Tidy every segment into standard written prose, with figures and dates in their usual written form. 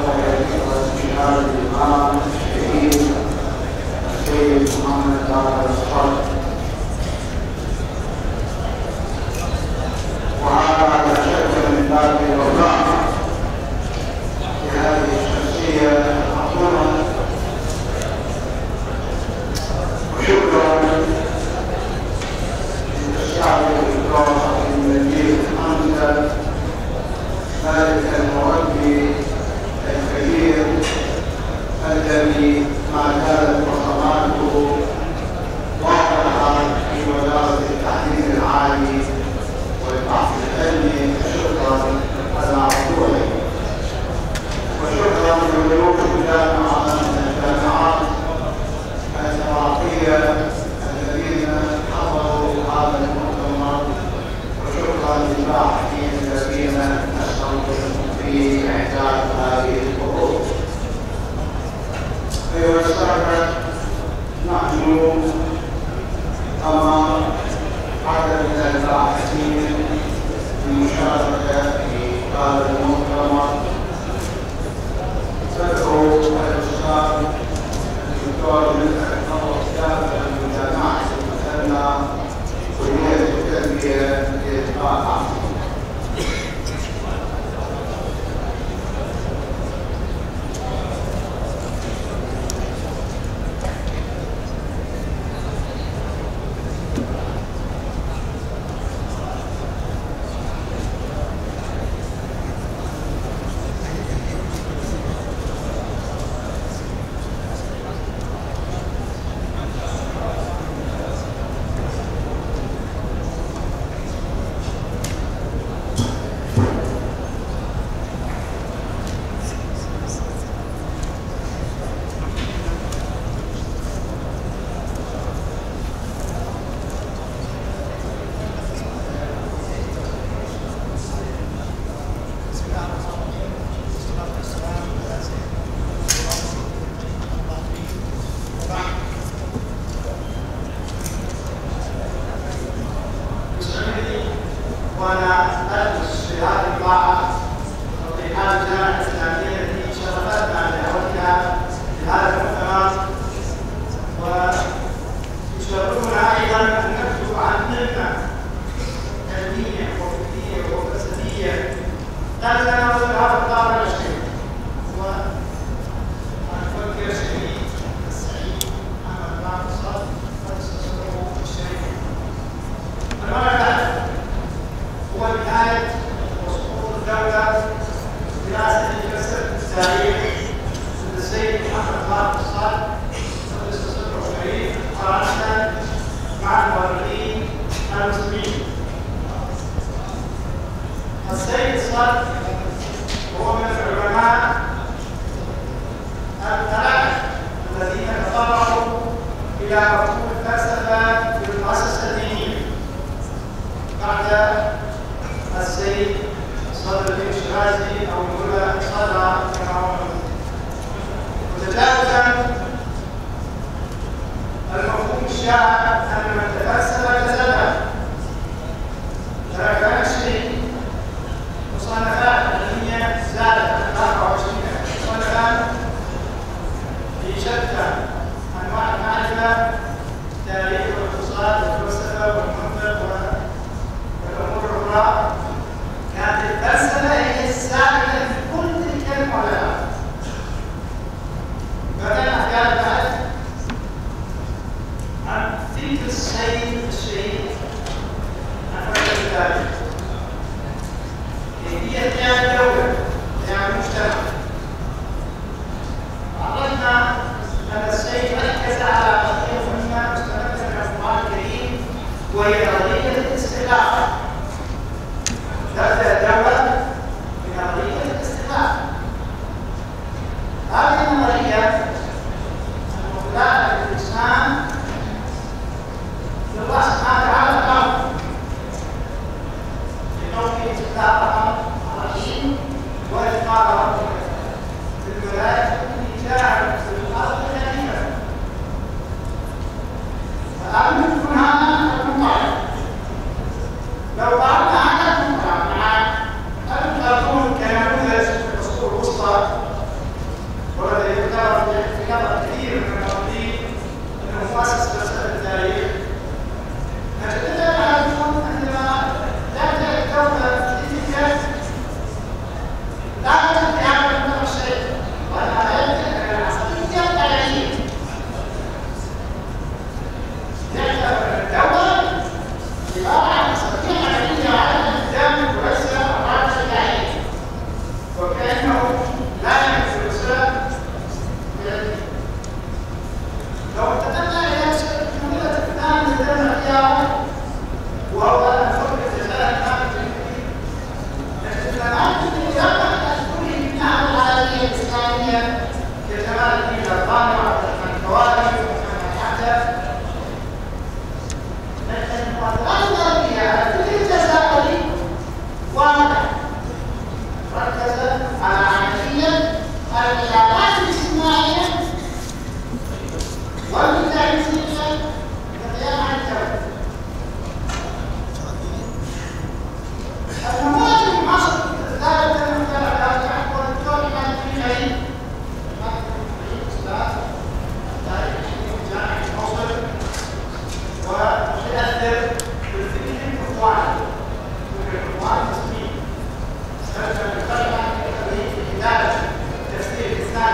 الإمام الشهيد السيد محمد طاهر الصقر، وهذا لا شك من باب الوفاء لهذه الشخصية العظيمة، وشكرا للشعب الكرام المجيد حمزة ذلك المربي الكبير الذي ما زالت بصماته واضحة في وزارة التعليم العالي والبحث العلمي. شكرا على عطوله، وشكرا لضيوف الجامعة من الجامعات العراقية الذين حضروا هذا المؤتمر، وشكرا للباحثين الذين نشروا في إعداد هذه العروض. أيها السادة، نحن أمام عدد من الباحثين للمشاركة في هذا المؤتمر. تدعو الأستاذ الدكتور مدحت الدافع من جامعة المثنى كلية التربية لإلقاء وانا ادرس في هذه القاعه وفي هذه الجامعه الاسلاميه التي شرفتنا بدعوتها في هذا المؤتمر، ويشرفنا ايضا ان نكتب عن مهنه علميه وفكريه وفلسفيه لا تتناول هذا الطابع الشيء، والمفكر الشهيد السعيد محمد طاهر الصقر قدس سره الشريف. هو بداية وسقوط الدولة دراسة الفلسفة التاريخ عند السيد محمد طاهر الصقر قدس سره الشريف مقارنة مع المؤرخين المسلمين. السيد الصقر هو من العلماء الثلاثة الذين تطرقوا إلى مفهوم الفلسفة في المؤسسة الدينية بعد السيد صدر الدين الشيرازي او نقول صدر كما هو وتجاوزا المفهوم الشائع ان من تفلسف كسبه، ترك نشر مصنفات علميه زادت عن 24 كمال الدين الألباني وعبد الرحمن الكوارثي ومحمد حمزة. المؤثرات الغربية على كل الجزائر واضحة، ركزت على عملية العلاقات الاجتماعية والتعريفية للقيام عن الدولة. النموذج المعاصر ذلك المجتمعات هو الدكتور إمام الدين العيد أستاذ تاريخ جامعة الموصل ومتأثر بالفكر الإخواني والإخوان المسلمين. استخدم الكلمة في إدارة تفسير الإسلام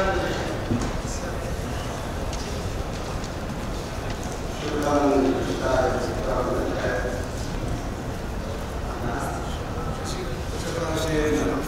شكرا